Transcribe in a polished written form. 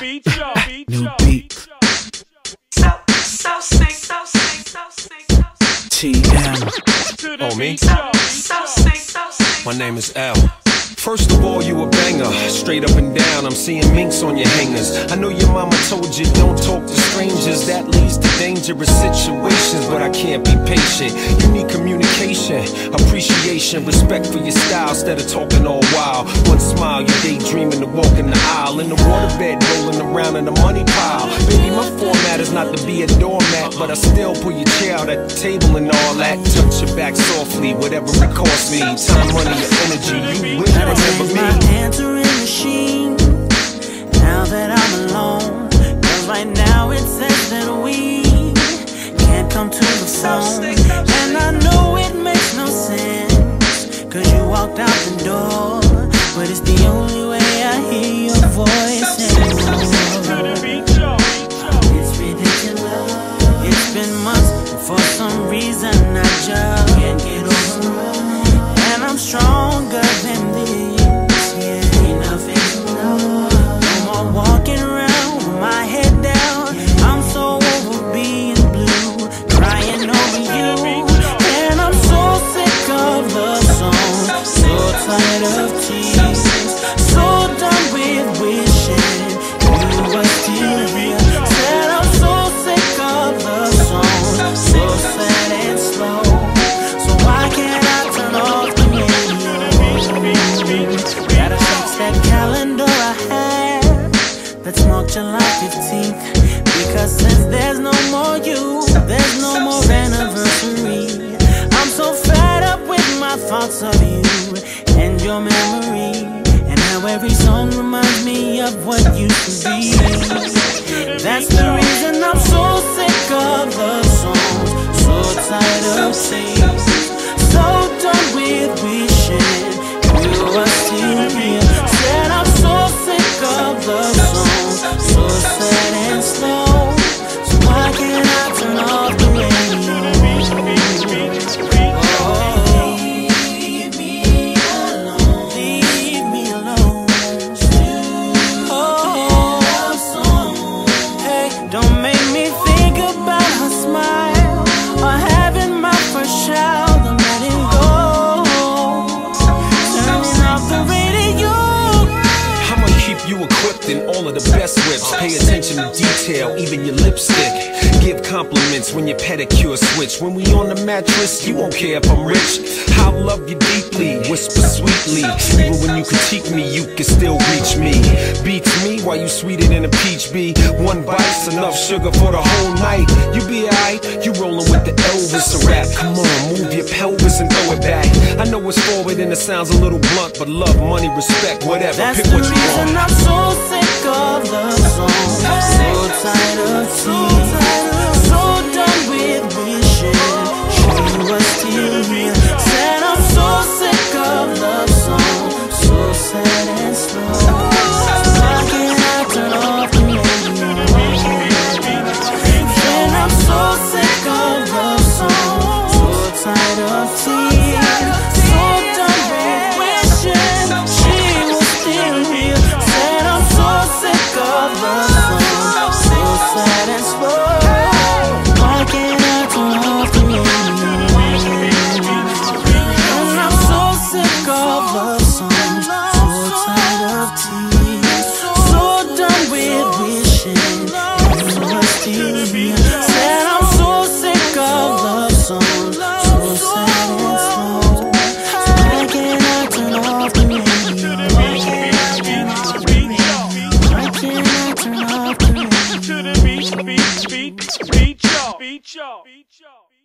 New beat. TM. Oh, me? My name is L. First of all, you a banger, straight up and down. I'm seeing minks on your hangers. I know your mama told you don't talk to strangers. That leads to dangerous situations, but I can't be patient. You need communication, appreciation, respect for your style instead of talking all wild. One smile, you daydreaming to walk in the aisle, in the waterbed, rolling around in the money pile. Baby, my format is not to be a doormat, but I still pull your chair out at the table and all that. Touch your back softly, whatever it costs me. Time, money, your energy, you will remember me. My answering machine, now that I'm alone, 'cause right now it says that we can't come to the phone. And I know it makes no sense, 'cause you walked out the door, but it's the only way I hear your voice anymore. It's ridiculous. It's been months, and for some reason I just can't get over it. And I'm stronger than this. Walking around with my head down, I'm so over being blue, crying over you. And I'm so sick of love songs, so tired of tears, so done with wishing you were still here. Said I'm so sick of love songs, so sad and slow. So why can't I turn off the radio? Gotta fix that calendar I had. Let's mark July 15th, because since there's no more you, there's no more anniversary. I'm so fed up with my thoughts of you and your memory, and how every song reminds me of what used to be. That's the reason I'm so sick of love songs, so tired of singing, so done with wishing you were still here. Said I'm so sick of love songs, so sad and slow. So why can't I turn off the radio? Oh, leave me alone, leave me alone. Oh, hey, don't make me think about her smile, or having my first child and letting go. Turning off the radio. I'ma keep you equipped in all of the best whips. Pay attention to detail, even your lipstick. Give compliments when your pedicure switch. When we on the mattress, you won't care if I'm rich. I'll love you deeply, whisper sweetly. Even when you critique me, you can still reach me. Beats me while you sweeter than a peach bee. One bite's enough sugar for the whole night. You be alright, you rolling with the Elvis rap. Come on, move your pelvis and throw it back. I know it's forward and it sounds a little blunt, but love, money, respect, whatever. That's pick what you want. the reason I'm so sick of love songs, so tired of tears, so done with wishing you were still here. Said I'm so sick of love songs, so sad and slow. Why can't I turn off the radio? Said I'm so sick of love songs, so tired of tears, so done with wishing she was still here. Said I'm so sick of love songs, so sad and slow. Why can't I turn off the radio? And I'm so sick of love songs, so tired of tears, so done with wishing you were still here. Said I'm so sick of love songs, so sad and slow. So why can't I turn off the radio? Why can't I turn off the radio? To the beat, beat, beat, beat, y'all.